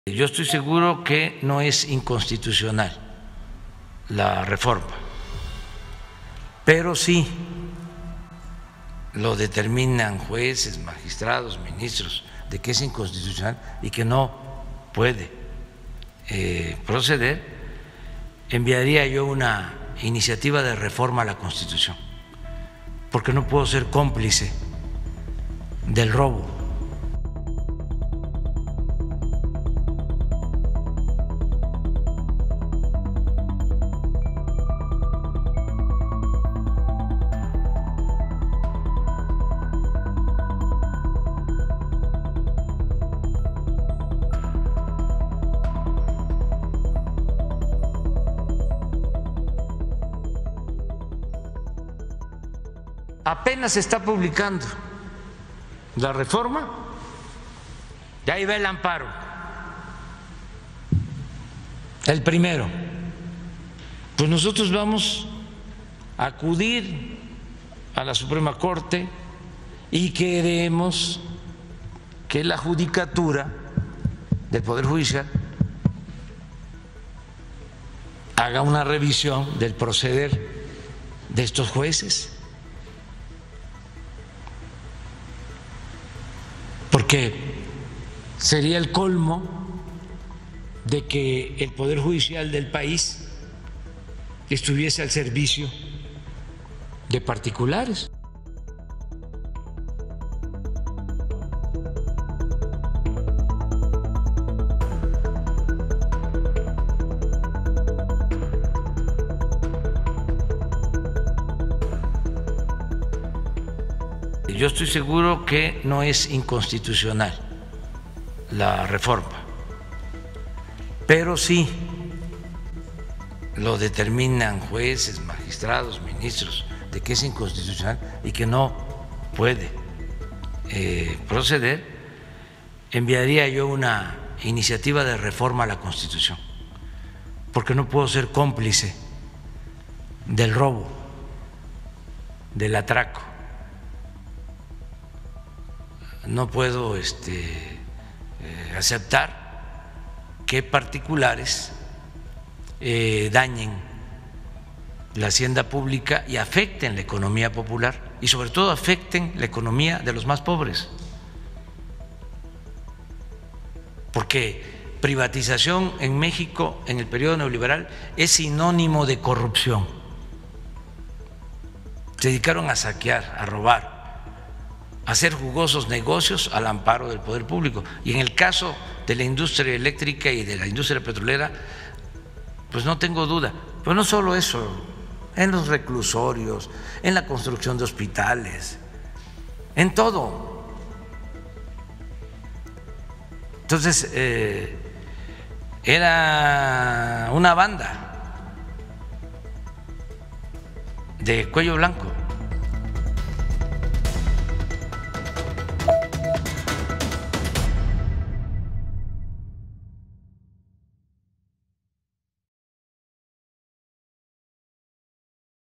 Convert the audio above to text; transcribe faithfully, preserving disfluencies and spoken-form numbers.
Yo estoy seguro que no es inconstitucional la reforma, pero sí lo determinan jueces, magistrados, ministros, de que es inconstitucional y que no puede eh, proceder, enviaría yo una iniciativa de reforma a la Constitución, porque no puedo ser cómplice del robo. Apenas se está publicando la reforma, y ahí va el amparo, el primero. Pues nosotros vamos a acudir a la Suprema Corte y queremos que la judicatura del Poder Judicial haga una revisión del proceder de estos jueces, porque sería el colmo de que el Poder Judicial del país estuviese al servicio de particulares. Yo estoy seguro que no es inconstitucional la reforma, pero sí lo determinan jueces, magistrados, ministros, de que es inconstitucional y que no puede eh, proceder, enviaría yo una iniciativa de reforma a la Constitución, porque no puedo ser cómplice del robo, del atraco. No puedo este, eh, aceptar que particulares eh, dañen la hacienda pública y afecten la economía popular, y sobre todo afecten la economía de los más pobres, porque privatización en México en el periodo neoliberal es sinónimo de corrupción. Se dedicaron a saquear, a robar, hacer jugosos negocios al amparo del poder público. Y en el caso de la industria eléctrica y de la industria petrolera, pues no tengo duda. Pero no solo eso, en los reclusorios, en la construcción de hospitales, en todo. Entonces, eh, era una banda de cuello blanco.